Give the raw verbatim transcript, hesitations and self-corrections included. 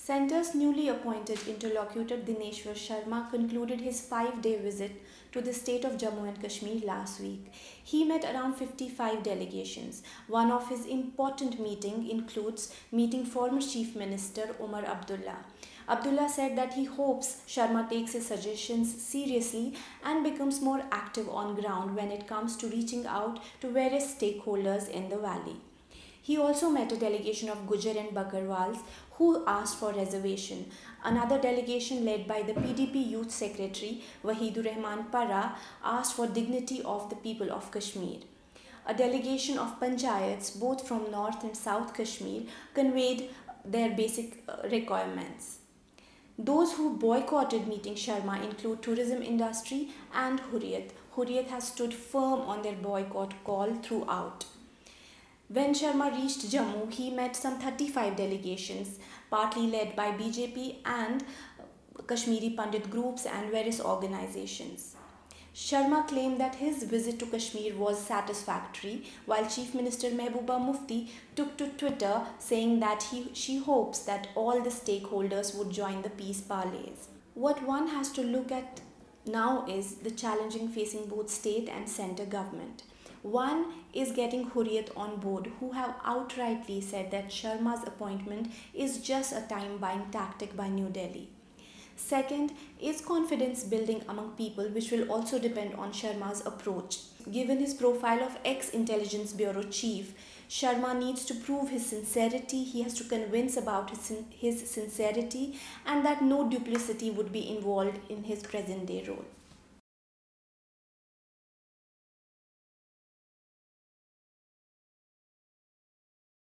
Centre's newly appointed interlocutor Dineshwar Sharma concluded his five-day visit to the state of Jammu and Kashmir last week. He met around fifty-five delegations. One of his important meetings includes meeting former Chief Minister Omar Abdullah. Abdullah said that he hopes Sharma takes his suggestions seriously and becomes more active on ground when it comes to reaching out to various stakeholders in the valley. He also met a delegation of Gujar and Bakarwals who asked for reservation. Another delegation led by the P D P Youth Secretary Wahidur Rahman Para asked for dignity of the people of Kashmir. A delegation of panchayats, both from North and South Kashmir, conveyed their basic requirements. Those who boycotted meeting Sharma include tourism industry and Hurriyat. Hurriyat has stood firm on their boycott call throughout. When Sharma reached Jammu, he met some thirty-five delegations, partly led by B J P and Kashmiri Pandit groups and various organizations. Sharma claimed that his visit to Kashmir was satisfactory, while Chief Minister Mehbooba Mufti took to Twitter saying that he, she hopes that all the stakeholders would join the peace parleys. What one has to look at now is the challenging facing both state and centre government. One is getting Hurriyat on board, who have outrightly said that Sharma's appointment is just a time-buying tactic by New Delhi. Second is confidence building among people, which will also depend on Sharma's approach. Given his profile of ex-Intelligence Bureau chief, Sharma needs to prove his sincerity. He has to convince about his, his sincerity and that no duplicity would be involved in his present-day role.